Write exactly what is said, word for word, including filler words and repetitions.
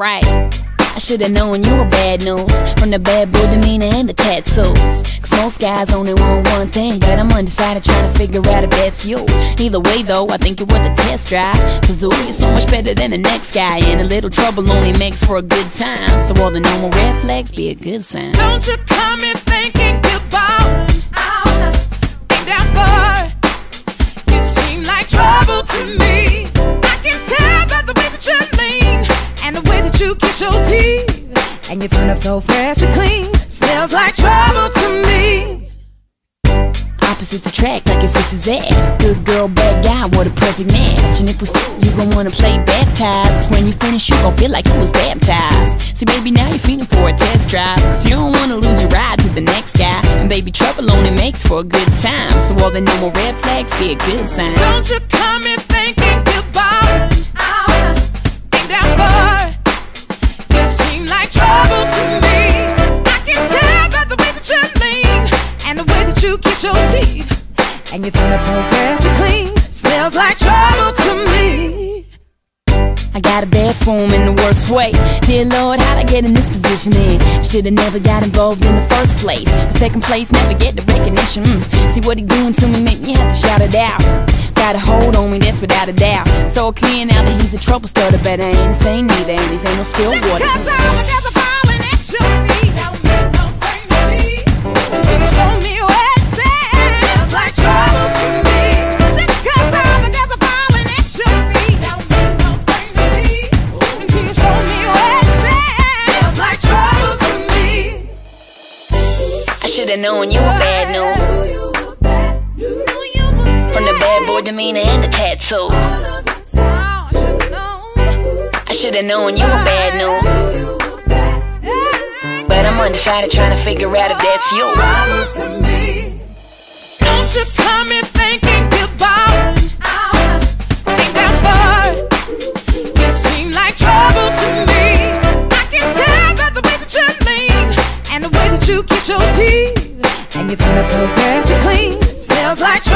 right. I should've known you were bad news, from the bad boy demeanor and the tattoos. Cause most guys only want one thing, but I'm undecided trying to figure out if that's you. Either way though, I think you're worth a test drive, cause ooh, you're so much better than the next guy, and a little trouble only makes for a good time. So all the normal red flags be a good sign. Don't you come in thinking goodbye, ain't down for. You seem like trouble to me. I can tell by the way that you lean and the way that you kiss your teeth, and you turn up so fresh and clean. Smells like trouble to me. Opposites attract like it's this is that. Good girl, bad guy, what a perfect match. And if we fit, you gon' wanna play baptized, cause when you finish you gon' feel like you was baptized. See baby, now you're feeling for a test drive, cause you don't wanna lose your ride to the next guy. And baby, trouble only makes for a good time, so all the normal red flags be a good sign. Don't you come in thinking goodbye, ain't down for. You seem like trouble to me. I can tell by the way that you lean and the way that you kiss your teeth, and you turn up so fresh and clean. Smells like trouble to me. I got a bad form in the worst way. Dear Lord, how'd I get in this position in? Should've never got involved in the first place. The second place, never get the recognition. mm. See what he doing to me, make me have to shout it out. Got a hold on me, that's without a doubt. So clear now that he's a trouble starter, but I ain't the same neither, and these ain't no still Just water. cause all the girls are falling at your feet don't mean no thing to me, until you show me where it says. Smells like trouble to me. Just cause all the girls are falling at your feet don't mean no thing to me, until you show me where it says. Smells like trouble to me. I should've known you were bad news, from the bad boy demeanor and the tattoos. I should've known you were bad news, but I'm undecided trying to figure out if that's you. Don't you come in thinking goodbye, ain't that far. You seem like trouble to me. I can tell by the way that you lean and the way that you kiss your teeth, and you turn up so fresh and clean. Smells like trouble.